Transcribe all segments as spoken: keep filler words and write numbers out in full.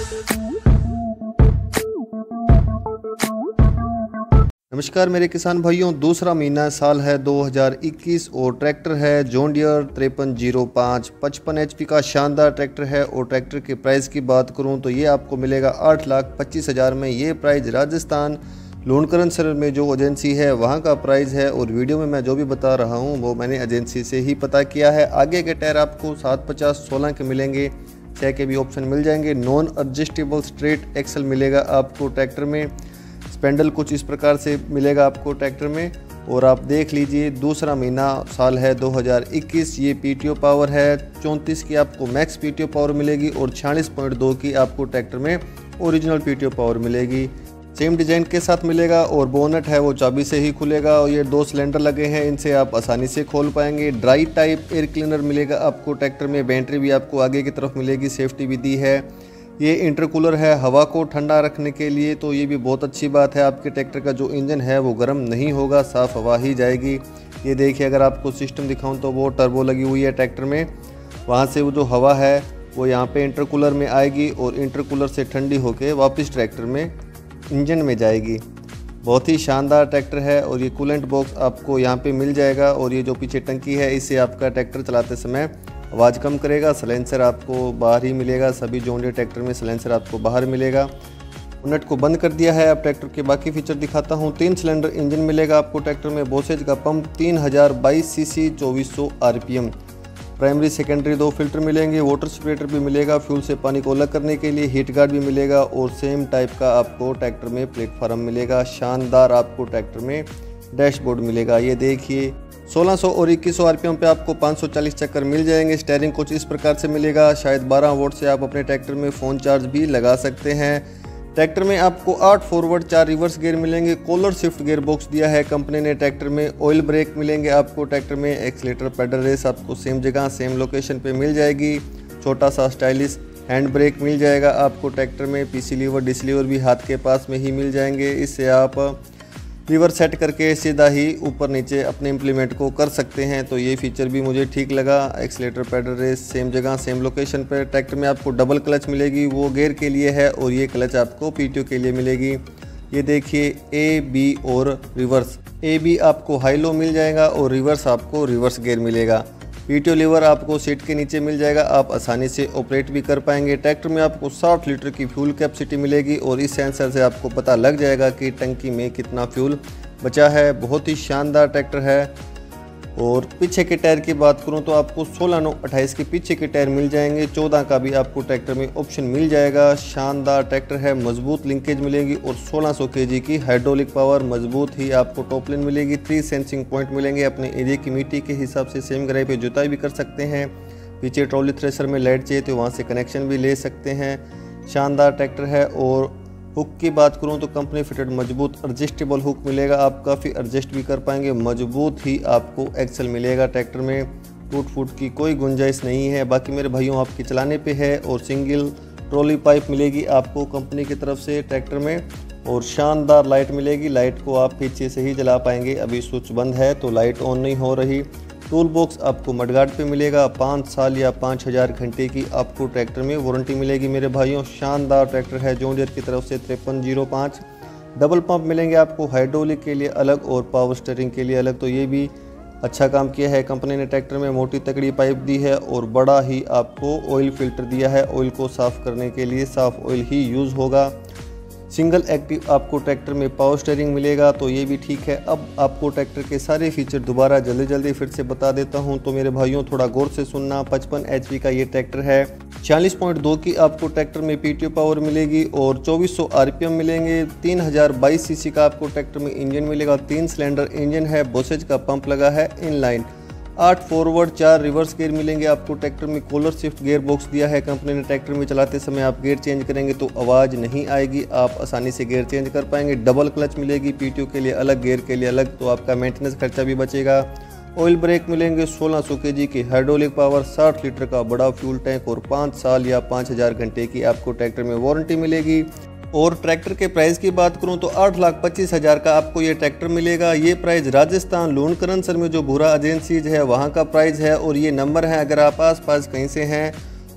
नमस्कार मेरे किसान भाइयों, दूसरा महीना साल है दो हज़ार इक्कीस और ट्रैक्टर है जॉन डियर तिरपन जीरो पाँच पचपन एच पी का शानदार ट्रैक्टर है। और ट्रैक्टर के प्राइस की बात करूं तो ये आपको मिलेगा आठ लाख पच्चीस हज़ार में। ये प्राइस राजस्थान लूणकरण सर में जो एजेंसी है वहां का प्राइस है। और वीडियो में मैं जो भी बता रहा हूं वो मैंने एजेंसी से ही पता किया है। आगे के टायर आपको सात पचास सोलह के मिलेंगे, छः के भी ऑप्शन मिल जाएंगे। नॉन एडजस्टेबल स्ट्रेट एक्सल मिलेगा आपको ट्रैक्टर में। स्पेंडल कुछ इस प्रकार से मिलेगा आपको ट्रैक्टर में। और आप देख लीजिए दूसरा महीना साल है दो हज़ार इक्कीस। ये पीटीओ पावर है, चौंतीस की आपको मैक्स पीटीओ पावर मिलेगी और छियालीस पॉइंट दो की आपको ट्रैक्टर में ओरिजिनल पीटीओ पावर मिलेगी। सेम डिजाइन के साथ मिलेगा और बोनट है वो चाबी से ही खुलेगा। और ये दो सिलेंडर लगे हैं, इनसे आप आसानी से खोल पाएंगे। ड्राई टाइप एयर क्लीनर मिलेगा आपको ट्रैक्टर में। बैटरी भी आपको आगे की तरफ मिलेगी, सेफ्टी भी दी है। ये इंटरकूलर है हवा को ठंडा रखने के लिए, तो ये भी बहुत अच्छी बात है। आपके ट्रैक्टर का जो इंजन है वो गर्म नहीं होगा, साफ़ हवा ही जाएगी। ये देखिए, अगर आपको सिस्टम दिखाऊं तो वो टर्बो लगी हुई है ट्रैक्टर में, वहाँ से वो जो हवा है वो यहाँ पे इंटरकूलर में आएगी और इंटरकूलर से ठंडी होकर वापस ट्रैक्टर में इंजन में जाएगी। बहुत ही शानदार ट्रैक्टर है। और ये कूलेंट बॉक्स आपको यहाँ पे मिल जाएगा। और ये जो पीछे टंकी है इससे आपका ट्रैक्टर चलाते समय आवाज़ कम करेगा। सलेंसर आपको बाहर ही मिलेगा, सभी जॉन डियर ट्रैक्टर में सलेंसर आपको बाहर मिलेगा। नट को बंद कर दिया है। अब ट्रैक्टर के बाकी फीचर दिखाता हूँ। तीन सिलेंडर इंजन मिलेगा आपको ट्रैक्टर में। बोसेज का पंप तीन हज़ार बाईस सीसी चौबीस सौ आरपीएम। प्राइमरी सेकेंडरी दो फिल्टर मिलेंगे। वाटर स्प्रेटर भी मिलेगा फ्यूल से पानी को अलग करने के लिए। हीट गार्ड भी मिलेगा और सेम टाइप का आपको ट्रैक्टर में प्लेटफार्म मिलेगा। शानदार आपको ट्रैक्टर में डैशबोर्ड मिलेगा। ये देखिए सोलह सौ और इक्कीस सौ आरपीएम पे आपको पाँच सौ चालीस चक्कर मिल जाएंगे। स्टीयरिंग कुछ इस प्रकार से मिलेगा। शायद बारह वोल्ट से आप अपने ट्रैक्टर में फ़ोन चार्ज भी लगा सकते हैं। ट्रैक्टर में आपको आठ फॉरवर्ड चार रिवर्स गियर मिलेंगे। कॉलर शिफ्ट गियर बॉक्स दिया है कंपनी ने ट्रैक्टर में। ऑयल ब्रेक मिलेंगे आपको ट्रैक्टर में। एक्सीलेटर पेडल रेस आपको सेम जगह सेम लोकेशन पे मिल जाएगी। छोटा सा स्टाइलिश हैंड ब्रेक मिल जाएगा आपको ट्रैक्टर में। पीसी लीवर डिस लीवर भी हाथ के पास में ही मिल जाएंगे। इससे आप लीवर सेट करके सीधा ही ऊपर नीचे अपने इम्प्लीमेंट को कर सकते हैं। तो ये फीचर भी मुझे ठीक लगा। एक्सीलेटर पेडल रेस सेम जगह सेम लोकेशन पर। ट्रैक्टर में आपको डबल क्लच मिलेगी, वो गियर के लिए है और ये क्लच आपको पीटीओ के लिए मिलेगी। ये देखिए ए बी और रिवर्स। ए बी आपको हाई लो मिल जाएगा और रिवर्स आपको रिवर्स गियर मिलेगा। पीटीओ लीवर आपको सीट के नीचे मिल जाएगा, आप आसानी से ऑपरेट भी कर पाएंगे। ट्रैक्टर में आपको साठ लीटर की फ्यूल कैपेसिटी मिलेगी और इस सेंसर से आपको पता लग जाएगा कि टंकी में कितना फ्यूल बचा है। बहुत ही शानदार ट्रैक्टर है। और पीछे के टायर की बात करूं तो आपको सोलह नौ अट्ठाईस के पीछे के टायर मिल जाएंगे। चौदह का भी आपको ट्रैक्टर में ऑप्शन मिल जाएगा। शानदार ट्रैक्टर है, मजबूत लिंकेज मिलेगी और सोलह सौ केजी की हाइड्रोलिक पावर मजबूत ही आपको टॉप लाइन मिलेगी। थ्री सेंसिंग पॉइंट मिलेंगे। अपने एरिया की मिट्टी के हिसाब से सेम गहराई पे जुताई भी कर सकते हैं। पीछे ट्रॉली थ्रेशर में लाइट चाहिए तो वहाँ से कनेक्शन भी ले सकते हैं। शानदार ट्रैक्टर है। और हुक की बात करूं तो कंपनी फिटेड मजबूत एडजस्टेबल हुक मिलेगा, आप काफ़ी एडजस्ट भी कर पाएंगे। मजबूत ही आपको एक्सल मिलेगा ट्रैक्टर में, टूट फूट की कोई गुंजाइश नहीं है। बाकी मेरे भाइयों आपके चलाने पे है। और सिंगल ट्रॉली पाइप मिलेगी आपको कंपनी की तरफ से ट्रैक्टर में। और शानदार लाइट मिलेगी, लाइट को आप पीछे से ही जला पाएंगे। अभी स्विच बंद है तो लाइट ऑन नहीं हो रही। टूल बॉक्स आपको मडगार्ड पे मिलेगा। पाँच साल या पाँच हज़ार घंटे की आपको ट्रैक्टर में वारंटी मिलेगी मेरे भाइयों। शानदार ट्रैक्टर है जॉन डियर की तरफ से तिरपन जीरो पाँच। डबल पंप मिलेंगे आपको हाइड्रोलिक के लिए अलग और पावर स्टीयरिंग के लिए अलग। तो ये भी अच्छा काम किया है कंपनी ने ट्रैक्टर में। मोटी तकड़ी पाइप दी है और बड़ा ही आपको ऑयल फिल्टर दिया है। ऑयल को साफ़ करने के लिए साफ़ ऑयल ही यूज़ होगा। सिंगल एक्टिव आपको ट्रैक्टर में पावर स्टीयरिंग मिलेगा, तो ये भी ठीक है। अब आपको ट्रैक्टर के सारे फीचर दोबारा जल्दी जल्दी फिर से बता देता हूं, तो मेरे भाइयों थोड़ा गौर से सुनना। पचपन एचपी का ये ट्रैक्टर है। छियालीस पॉइंट दो की आपको ट्रैक्टर में पीटीओ पावर मिलेगी और चौबीस सौ आरपीएम मिलेंगे। तीन हज़ार बाईस सीसी का आपको ट्रैक्टर में इंजन मिलेगा। तीन सिलेंडर इंजन है। बोसेज का पंप लगा है इनलाइन। आठ फॉरवर्ड चार रिवर्स गियर मिलेंगे आपको ट्रैक्टर में। कॉलर शिफ्ट गियर बॉक्स दिया है कंपनी ने ट्रैक्टर में। चलाते समय आप गियर चेंज करेंगे तो आवाज़ नहीं आएगी, आप आसानी से गियर चेंज कर पाएंगे। डबल क्लच मिलेगी, पीटीओ के लिए अलग गियर के लिए अलग, तो आपका मेंटेनेंस खर्चा भी बचेगा। ऑयल ब्रेक मिलेंगे। सोलह सौ केजी की हाइड्रोलिक पावर, साठ लीटर का बड़ा फ्यूल टैंक और पाँच साल या पाँच हज़ार घंटे की आपको ट्रैक्टर में वारंटी मिलेगी। और ट्रैक्टर के प्राइस की बात करूं तो आठ लाख पच्चीस हज़ार का आपको ये ट्रैक्टर मिलेगा। ये प्राइस राजस्थान लूणकरण में जो भूरा एजेंसीज है वहां का प्राइस है। और ये नंबर है, अगर आप आस पास कहीं से हैं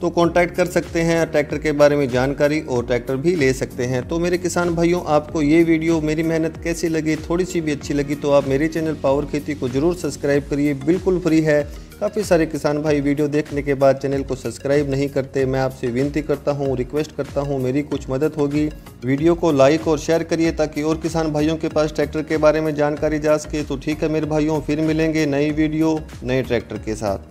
तो कॉन्टैक्ट कर सकते हैं, ट्रैक्टर के बारे में जानकारी और ट्रैक्टर भी ले सकते हैं। तो मेरे किसान भाइयों, आपको ये वीडियो मेरी मेहनत कैसी लगी, थोड़ी सी भी अच्छी लगी तो आप मेरे चैनल पावर खेती को ज़रूर सब्सक्राइब करिए, बिल्कुल फ्री है। काफ़ी सारे किसान भाई वीडियो देखने के बाद चैनल को सब्सक्राइब नहीं करते। मैं आपसे विनती करता हूं, रिक्वेस्ट करता हूं, मेरी कुछ मदद होगी। वीडियो को लाइक और शेयर करिए ताकि और किसान भाइयों के पास ट्रैक्टर के बारे में जानकारी जा सके। तो ठीक है मेरे भाइयों, फिर मिलेंगे नई वीडियो नए ट्रैक्टर के साथ।